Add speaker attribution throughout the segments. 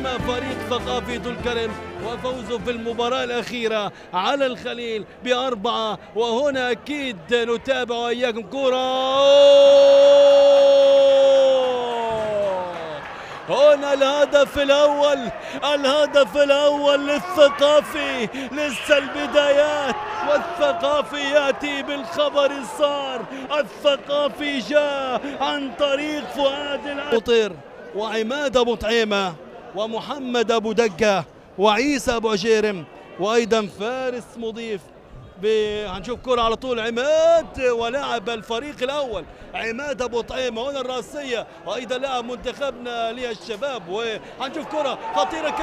Speaker 1: أمام فريق ثقافي طول كرم وفوزه في المباراة الأخيرة على الخليل ب4. وهنا أكيد نتابع وإياكم كرة. هنا الهدف الأول للثقافي. لسه البدايات والثقافي يأتي بالخبر الصار. الثقافي جاء عن طريق فؤاد المطير وعماد أبو طعيمة ومحمد أبو دقة وعيسى أبو عجيرم وأيضا فارس مضيف. هنشوف كرة على طول عماد ولاعب الفريق الأول عماد أبو طعيمة. هنا الرأسية وأيضا لاعب منتخبنا للشباب. وهنشوف كرة خطيرة.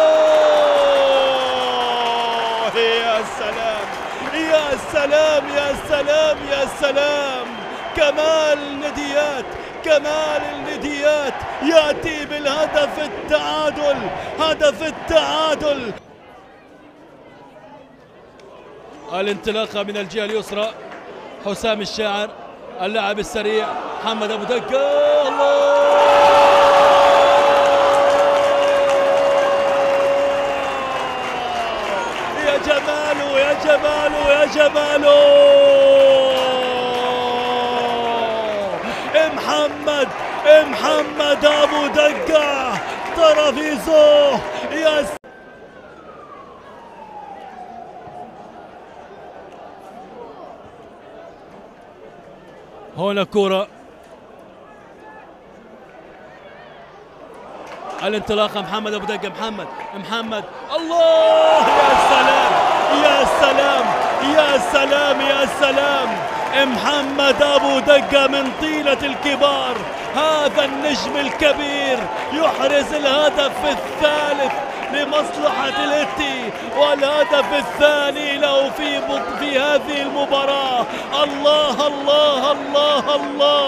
Speaker 1: يا سلام يا سلام يا سلام يا سلام. كمال النديات يأتي بالهدف التعادل. هدف التعادل. الانطلاقة من الجهة اليسرى حسام الشاعر اللاعب السريع محمد أبو دقة. الله يا جماله يا جماله يا جماله. محمد أبو دقة طرابيزو. يا هنا كرة الانطلاقة محمد أبو دقة. محمد الله يا سلام يا سلام يا سلام يا سلام. محمد أبو دقة من طيلة الكبار. هذا النجم الكبير يحرز الهدف الثالث لمصلحة الإتي والهدف الثاني له في هذه المباراة. الله الله الله الله.